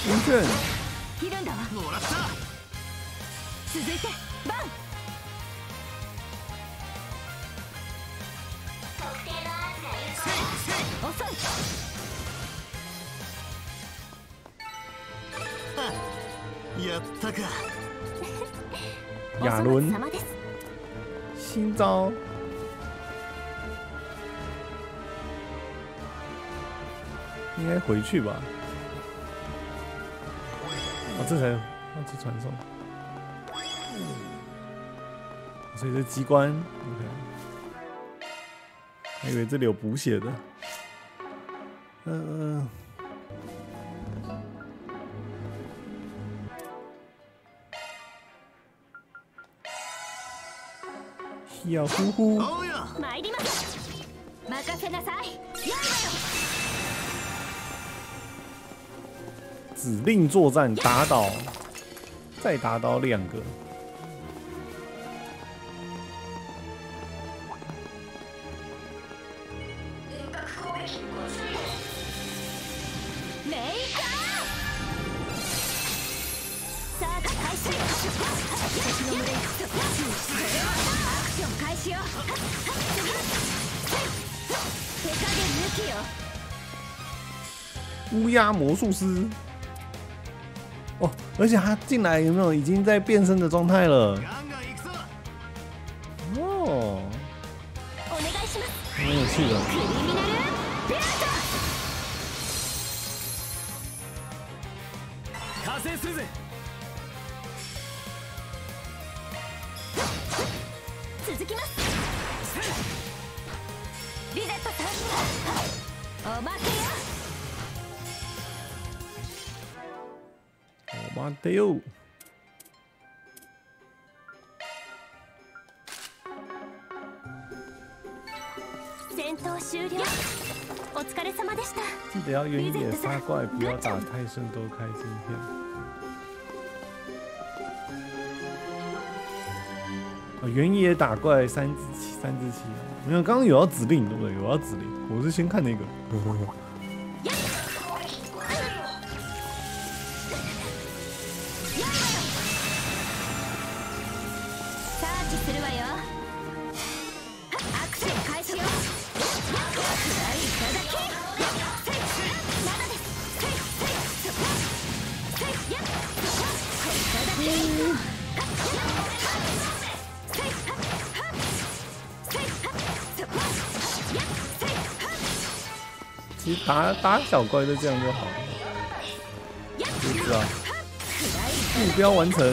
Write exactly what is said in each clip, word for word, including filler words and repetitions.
晕眩。 切るんだわ。もらった。続いてバン。遅い。 やったか。 亚伦，新招。应该回去吧。啊，这才要去传送。所以这机关 ，OK。还以为这里有补血的。嗯、呃。 要呼呼！ 参ります。任せなさい。 指令作战，打倒，再打倒两个。乌鸦魔术师，哦，而且他进来有没有已经在变身的状态了？哦，蛮有趣的。 続きます。リゼットさん、おまけよ。 お待てよ。 戦闘終了。お疲れ様でした。 记得要原野杀怪，不要打太深，多开晶片。 原野打怪三至七，三至七，没有，刚刚有要指令对不对？有要指令，我是先看那个。其实打打小怪就这样就好了，就知道目标完成。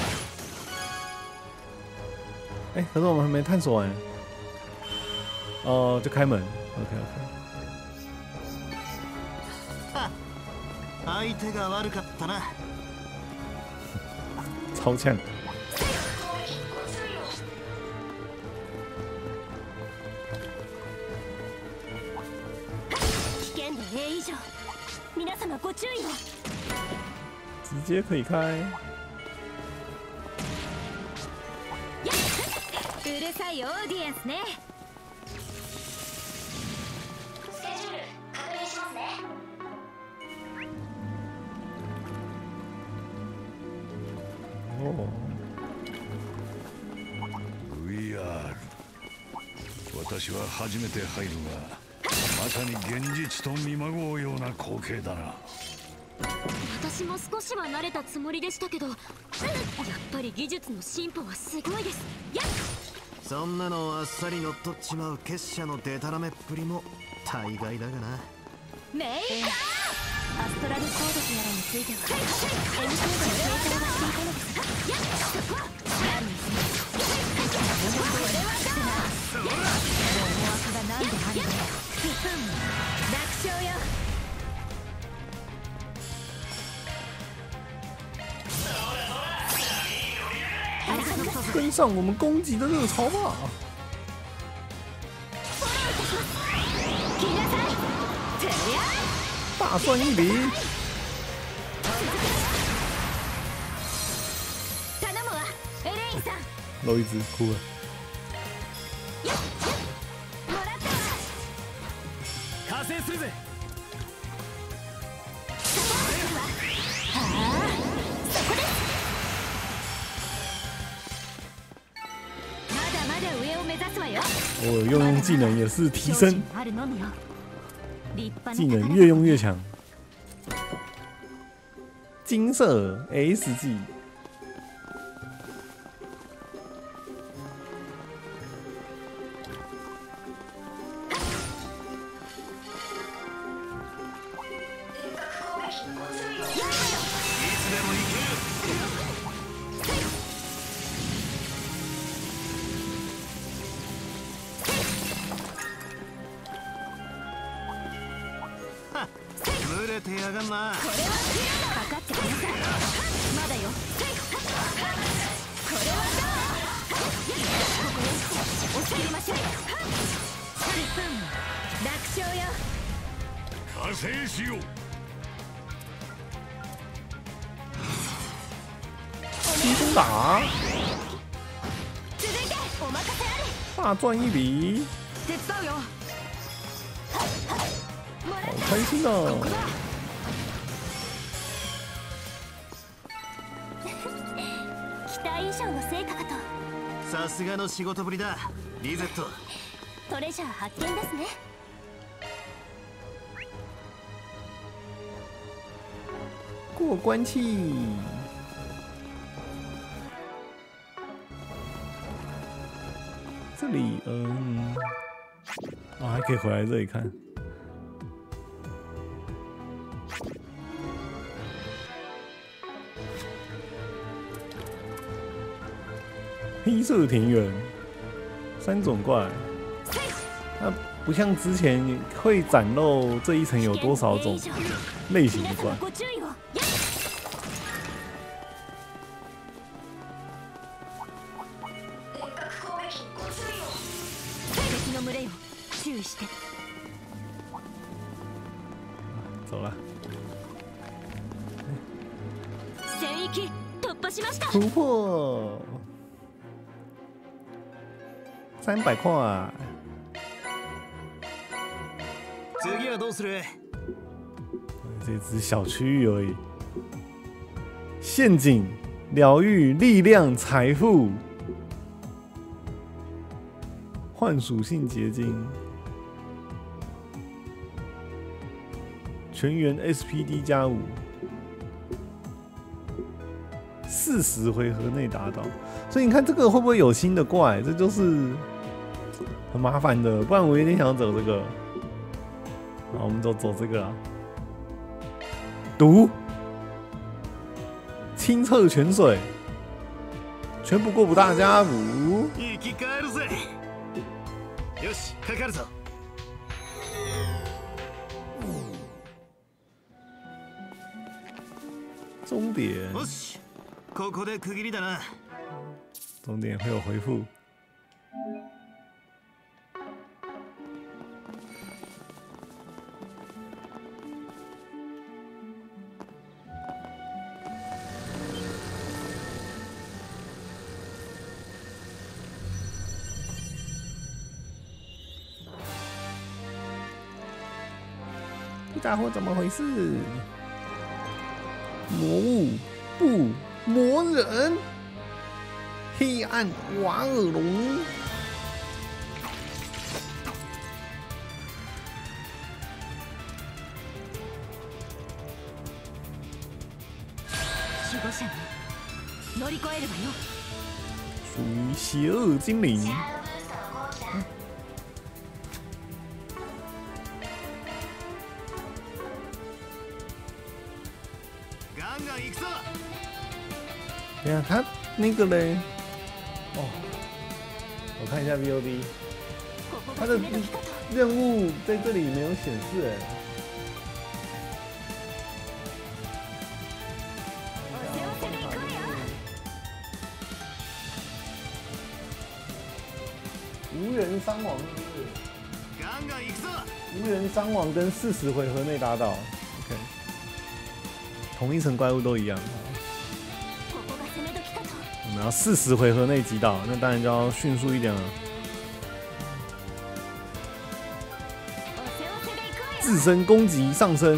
哎、欸，可是我们还没探索完。哦、呃，就开门。OK OK。 相手が悪かったな。 超呛。 皆様ご注意を。 直接可以开。 うるさいオーディエンスね。スケジュール確認しますね。 おお。 ブイアール。私は初めて入るが。 まさに現実と見まごうような光景だな。 私も少しは慣れたつもりでしたけど、やっぱり技術の進歩はすごいです。やっそんなのをあっさり乗っ取っちまう結社のデタラメっぷりも大概だがな。 メイカーアストラルコードとやらについては エムコードのデータがしていたのですが、やっそこ何にする。これはどう。思惑が何であるの。 楽勝よ。 跟上我们攻击的热潮吧！大蒜一笔。漏一只，哭了。 こわよ。 我有用用技能也是提升， あるのみよ。立派な技能越用越强。金色 S 技。 群れてやがんな。 かかってください。まだよ。これはどう？ここよ。押し切りましょう。いっぷん楽勝よ。 加勢しよう。 轻松打， 続いてお任せあれ。 大赚一笔， 手伝うよ。 好开心哦！ 期待以上の成果かと。 さすがの仕事ぶりだ、リゼット。 トレジャー発見ですね。 过关期。这里，嗯，啊，还可以回来这里看。黑色田园，三种怪，它不像之前会展露这一层有多少种类型的怪。 ご注意を。敵の群れよ、注意して。 走了。 戦域突破しました。 突破三百块。 次はどうする？ 这只小区域而已。陷阱、疗愈、力量、财富、换属性结晶、全员 S P D 加五，四十回合内达到。所以你看这个会不会有新的怪？这就是很麻烦的。不然我有点想要走这个。好，我们走走这个啦。毒。清澈泉水，全部过补大加补。 生き返るぜ。よし、かかるぞ。 终点， よし、ここで区切りだな。 终点会有回复。这家伙怎么回事？魔物不魔人，黑暗瓦尔龙。 守護者乗り越えればよ。 属于邪恶精灵。对啊，他那个嘞，哦，我看一下 V O D， 他的任务在这里没有显示哎。无人伤亡是不是？无人伤亡跟四十回合内达到 ，OK， 同一层怪物都一样。我们要四十回合内击倒，那当然就要迅速一点了。自身攻击上升，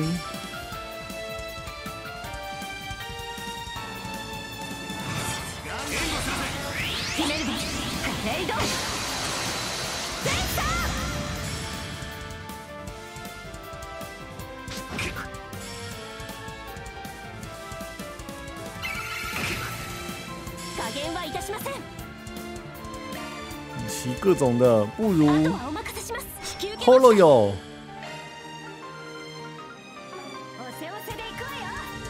減はいたしません。 与其各种的，不如あとはお任せします。引き受けました。 Holo 有。 おせおせでいくわよ。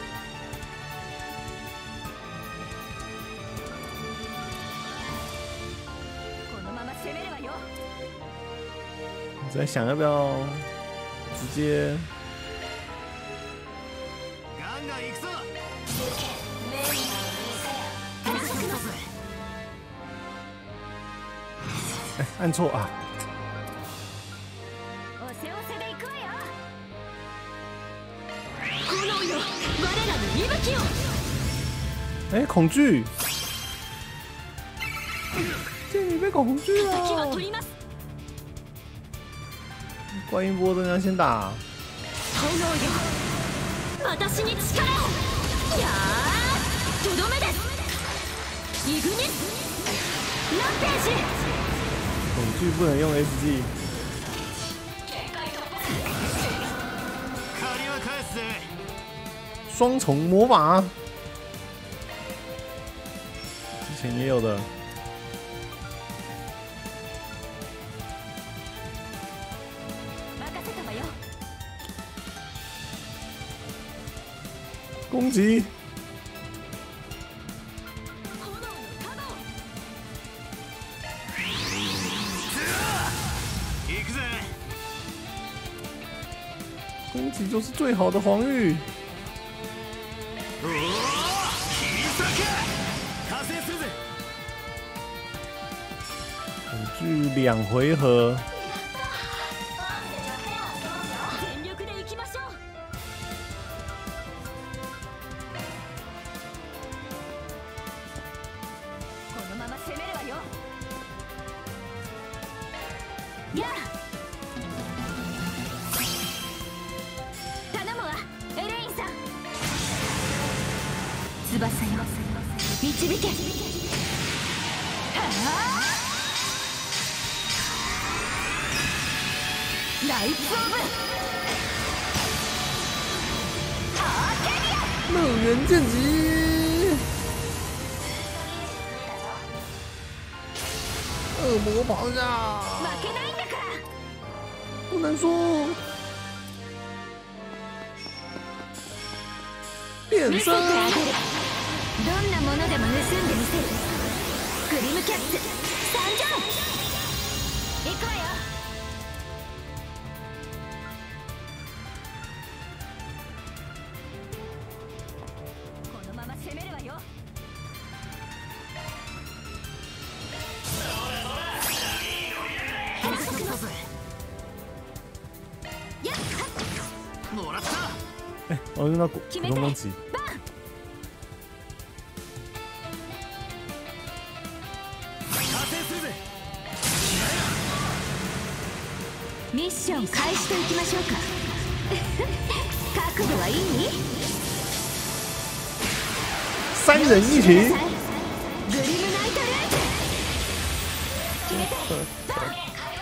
このまま攻めるわよ。 我在想要不要直接。 ガンガン行くぞ。 哎，按错啊！ おせおせでいくわよ。炎よ、我らの息吹よ。 哎，恐惧！剑女被恐惧敵は了。 取ります。 观音波真的要先打。 炎よ、私に力を。やー、とどめです。イグニスランページ。 恐惧不能用 S G。 借りは返すぜ。 双重魔法，之前也有的。 任せたわよ。 攻击！ 炎のカゴ。 行くぜ。 攻击就是最好的防御。 おお、切り裂け。加勢するぜ。 恐惧两回合。 全力で行きましょう。このまま攻めるわよ。やあ、頼むわ、エレインさん。翼よ、導け。はあ、ライツオブアーケリア。 乐园剑戟，恶魔咆哮， 負けないんだから。 不能说。变見せてあ身， げる。どんなものでも盗んでみせる。グリムキャッツ参上。行くわよ。このまま攻めるわよ。やっはっ。 もらった。 哎，我用到普決めて。 通攻击， バン。 加勢するぜ。 ミッション開始といきましょうか。覚悟はいい？ 三人一起。 グリムナイトループ。決めて。バン。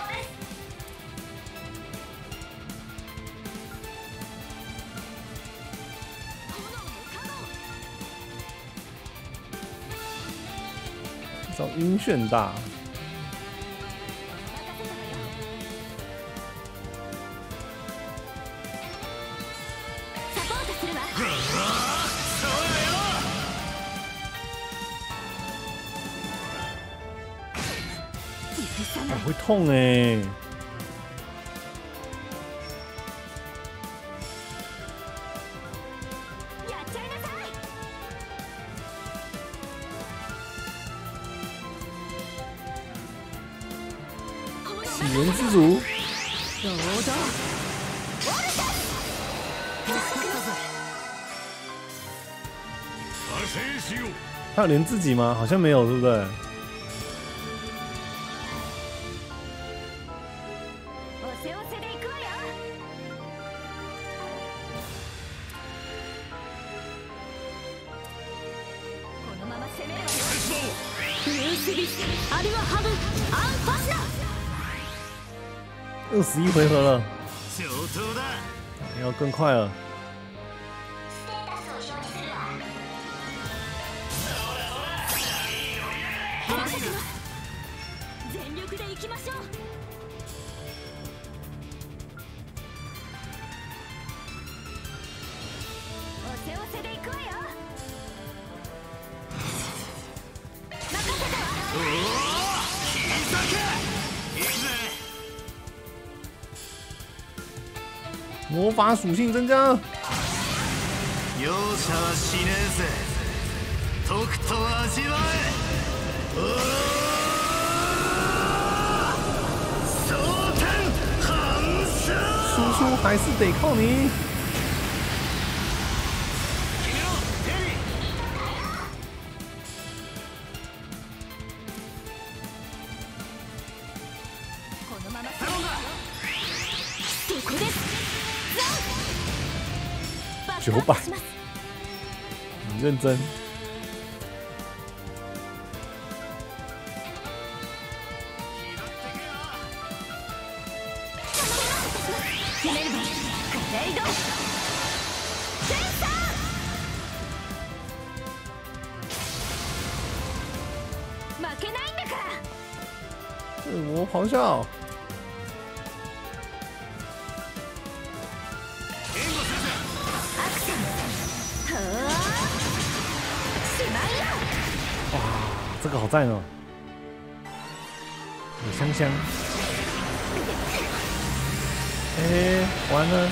找晕眩大， サポートするわ。許さない。 我会痛哎。 やっちゃいなさい。 起源之主， 堂々。 加勢しよう。 他有连自己吗？好像没有，对不对？ おせおせで行くわよ。このまま攻めるわよ。ニュースビスアルワハブアンファスナ。 二十一回合了， 上等だ。 要更快了。 魔法属性增加。 容赦はしねえぜ。とくと味わえ。蒼天反射。 叔叔还是得靠你。 このまま頼んだ。ここです。 九百，你认真。 負けないんだから。 恶魔咆哮。哇，这个好赞哦！有香香。哎、欸，完了。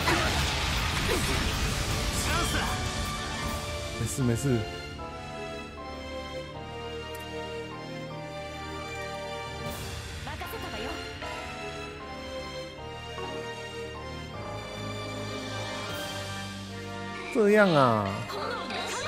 没事没事。这样啊？